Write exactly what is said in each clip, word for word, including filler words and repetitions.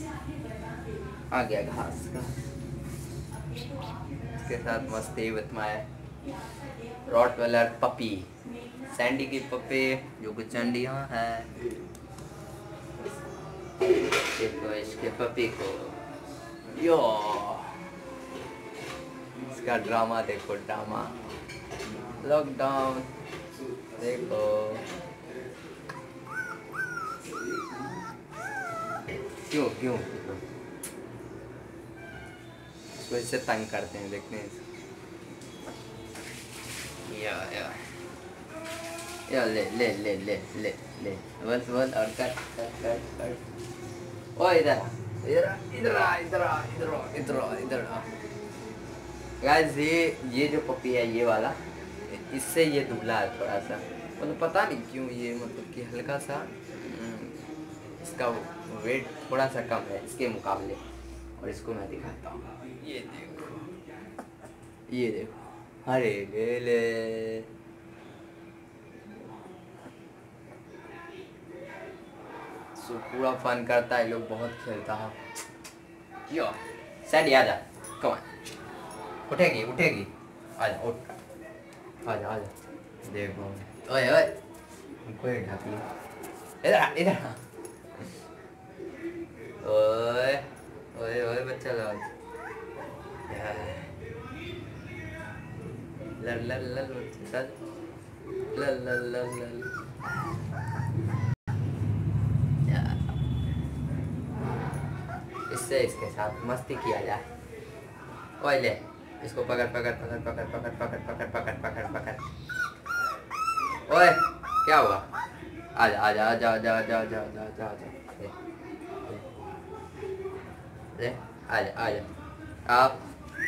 आ गया घास का। इसके साथ मस्ती with my rottweiler puppy Sandy की पपी जो कुछ चंडियाँ है। देखो इसके पपी को, यो इसका ड्रामा देखो, ड्रामा लॉकडाउन देखो। क्यों क्यों इसको इससे तंग करते हैं, देखते हैं या या या ले ले ले ले ले ले बस बस और कर कर कर कर। ओ इधर इधर इधर इधर इधर इधर इधर। गाइस ये ये जो पपी है ये वाला, इससे ये दुबला है थोड़ा सा, मतलब पता नहीं क्यों ये, मतलब कि हल्का सा इसका वेट थोड़ा सा कम है इसके मुकाबले। और इसको मैं दिखाता हूँ, ये देखो ये देखो, अरे ले ले सो पूरा फन करता है, लोग बहुत खेलता है। यो सैंडी आजा, कम ऑन, उठेगी उठेगी, आजा उठ, आजा आजा। देखो ओए ओए हमको ये ढापी, इधर इधर, ओए ओए ओए बच्चा लोग, लल लल लल लल लल लल लल लल। इससे इसके साथ मस्ती किया जाए। ओए ले इसको पकड़ पकड़ पकड़ पकड़ पकड़ पकड़ पकड़ पकड़ पकड़ पकड़। ओए क्या हुआ, आजा आजा आजा आजा आजा आजा आजा आजा आजा, ले आजा आजा आप।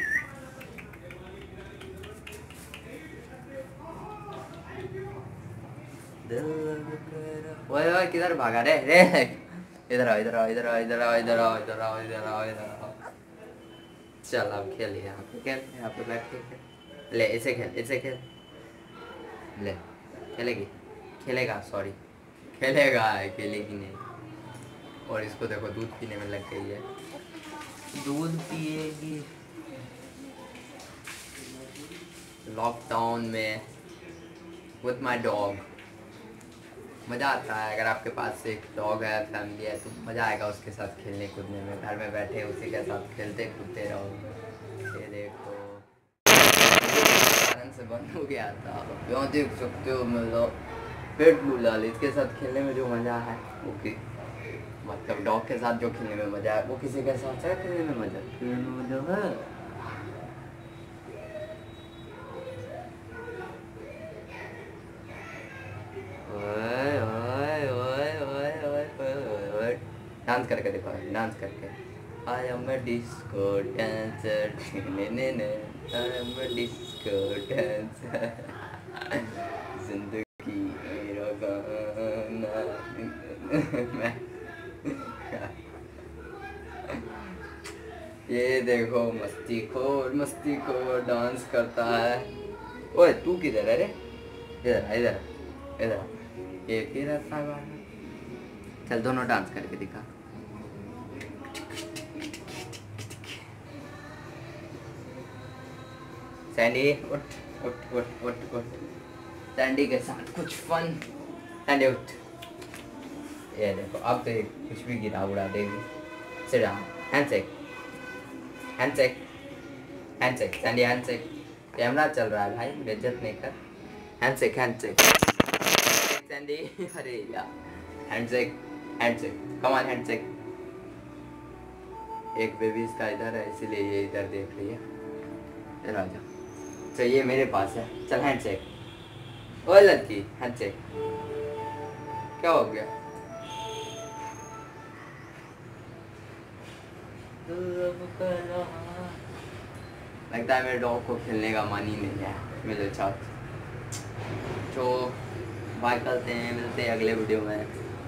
ओए ओए किधर भागा रे रे, इधर आओ इधर आओ इधर आओ इधर आओ इधर आओ इधर आओ इधर आओ इधर आओ। चल अब खेल, यहाँ पे खेल, यहाँ पे बैठ के खेल, ले इसे खेल इसे खेल, ले खेलेगी खेलेगा सॉरी खेलेगा खेलेगी नहीं। और इसको देखो दूध पीने में लग गई है, दूध पिएगी लॉकडाउन में विथ माई डॉग। मज़ा आता है अगर आपके पास एक डॉग है, फैमिली है, तो मज़ा आएगा उसके साथ खेलने कूदने में। घर में बैठे उसी के साथ खेलते कूदते रहो। ये देखो कारण से बंद हो गया था, क्यों देख सकते हो, मतलब पेट बुला ले। इसके साथ खेलने में जो मज़ा है वो कि मतलब डॉग के साथ जो खेलने में मज़ा है वो किसी के साथ खेलने में मज़ा खेलने में मज़ा है। डांस करके देखो, डांस करके। I am a disco dancer, ने ने ने I am a disco dancer, जिंदगी मेरा गाना। ये देखो मस्ती खोर मस्ती खोर डांस करता है। ओए तू किधर है रे, इधर इधर इधर, ये किधर था? चल दोनों डांस करके दिखा। सैंडी उठ उठ उठ उठ उठ, सैंडी के साथ कुछ फन। सैंडी उठ, ये देखो अब तो कुछ भी गिरा उड़ा देगी। Sit down, handshake handshake handshake, Sandy handshake. Camera चल रहा है भाई, बेइज्जत नहीं कर। हैंडशेक हैंडशेक सैंडी, अरे यार handshake handshake, come on handshake. एक बेबी इसका इधर है इसीलिए ये इधर देख रही है। इधर आ जा, तो ये मेरे पास है, चल हैंडशेक। ओए लड़की हैंडशेक, क्या हो गया? लगता है मेरे डॉग को खेलने का मन ही नहीं है मेरे साथ। तो बाय करते हैं, मिलते हैं अगले वीडियो में।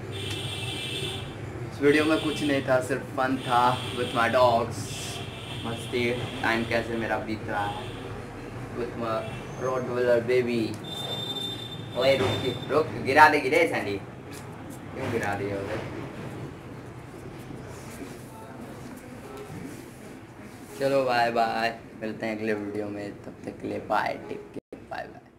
इस वीडियो में कुछ नहीं था, सिर्फ फन था विथ माई डॉग्स। मस्ती टाइम कैसे मेरा बीत रहा है विथ माई रॉटवेलर बेबी। ओए रुक रुक, गिरा देगी रे सैंडी, क्यों गिरा रही है उधर? चलो बाय बाय, मिलते हैं अगले वीडियो में, तब तक के लिए bye, take care, bye bye.